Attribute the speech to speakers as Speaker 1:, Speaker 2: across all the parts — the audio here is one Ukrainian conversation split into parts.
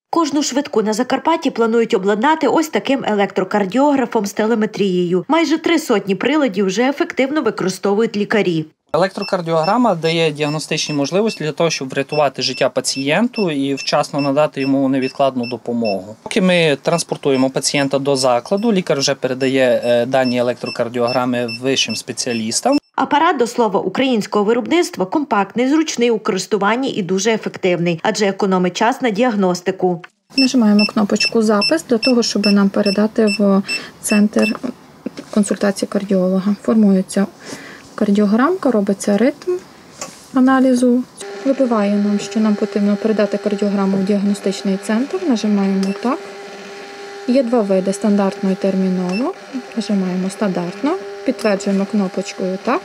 Speaker 1: Кожну швидку на Закарпатті планують обладнати ось таким електрокардіографом з телеметрією. Майже 300 приладів вже ефективно використовують лікарі.
Speaker 2: Електрокардіограма дає діагностичні можливості для того, щоб врятувати життя пацієнту і вчасно надати йому невідкладну допомогу. Поки ми транспортуємо пацієнта до закладу, лікар вже передає дані електрокардіограми вищим спеціалістам.
Speaker 1: Апарат, до слова, українського виробництва компактний, зручний у користуванні і дуже ефективний, адже економить час на діагностику.
Speaker 3: Нажимаємо кнопочку «Запис» для того, щоб нам передати в центр консультації кардіолога. Формується кардіограмка, робиться ритм аналізу. Вибиває нам, що нам потрібно передати кардіограму в діагностичний центр. Нажимаємо «Так». Є два види – стандартно і терміново. Нажимаємо «Стандартно». Підтверджуємо кнопочкою «Так».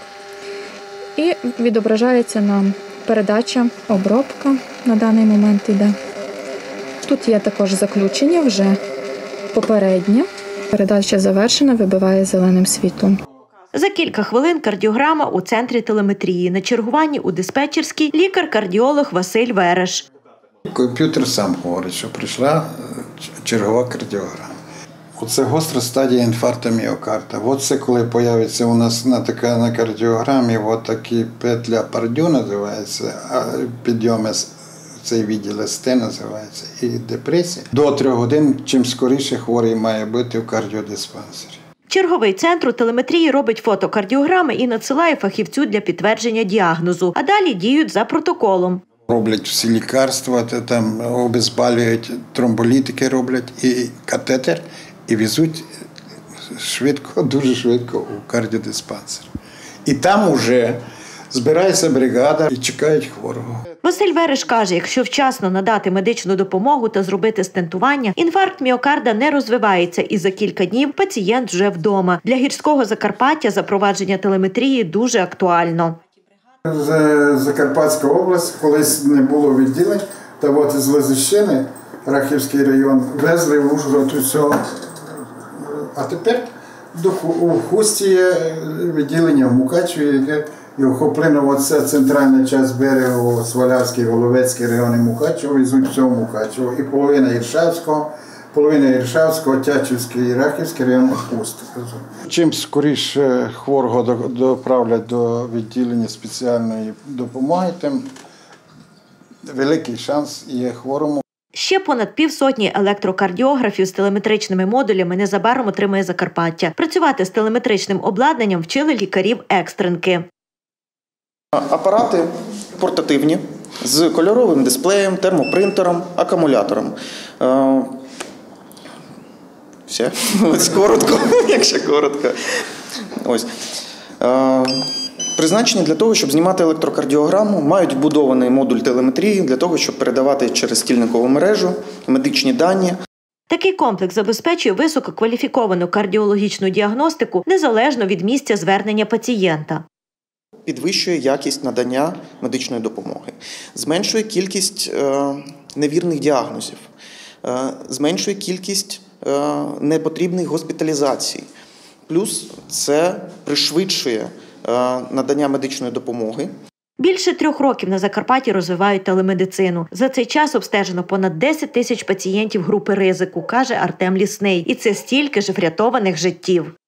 Speaker 3: І відображається нам передача, обробка на даний момент йде. Тут є також заключення вже попереднє. Передача завершена, вибиває зеленим світлом.
Speaker 1: За кілька хвилин кардіограма у центрі телеметрії. На чергуванні у диспетчерській лікар-кардіолог Василь Вереш.
Speaker 4: Комп'ютер сам говорить, що прийшла чергова кардіограма. Оце гостра стадія інфаркту міокарда. Оце коли з'явиться у нас на кардіограмі такі петля Пардю називається, а підйоми цей відділ СТ називається, і депресія. До 3 годин, чим скоріше хворий має бути в кардіодиспансері.
Speaker 1: Черговий центр у телеметрії робить фотокардіограми і надсилає фахівцю для підтвердження діагнозу, а далі діють за протоколом.
Speaker 4: Роблять всі лікарства, там обезболюють, тромболітики роблять і катетер, і везуть швидко, дуже швидко у кардіодиспансер. І там вже збирається бригада і чекають хворого.
Speaker 1: Василь Вереш каже, якщо вчасно надати медичну допомогу та зробити стентування, інфаркт міокарда не розвивається і за кілька днів пацієнт вже вдома. Для гірського Закарпаття запровадження телеметрії дуже актуально.
Speaker 4: Закарпатська область, колись не було відділень, та з Лозищини, Рахівський район, везли в Ужгород усього. А тепер у Хусті є відділення в Мукачеві, яке і охоплено центральна частина берегу, Свалявський, Головецький райони Мукачево, везуть всього Мукачево. І половина Іршавського, Тячівський і Рахівський район Хуст. Чим скоріше хворого доправлять до відділення спеціальної допомоги, тим великий шанс є хворому.
Speaker 1: Ще понад півсотні електрокардіографів з телеметричними модулями незабаром отримає Закарпаття. Працювати з телеметричним обладнанням вчили лікарів-екстренки.
Speaker 5: Апарати портативні, з кольоровим дисплеєм, термопринтером, акумулятором. Все. Ось коротко, якщо коротко. Ось. Призначені для того, щоб знімати електрокардіограму, мають вбудований модуль телеметрії для того, щоб передавати через стільникову мережу медичні дані.
Speaker 1: Такий комплекс забезпечує висококваліфіковану кардіологічну діагностику незалежно від місця звернення пацієнта.
Speaker 5: Підвищує якість надання медичної допомоги, зменшує кількість невірних діагнозів, зменшує кількість непотрібних госпіталізацій. Плюс це пришвидшує надання медичної допомоги.
Speaker 1: Більше 3 років на Закарпатті розвивають телемедицину. За цей час обстежено понад 10 тисяч пацієнтів групи ризику, каже Артем Лісний. І це стільки ж врятованих життів.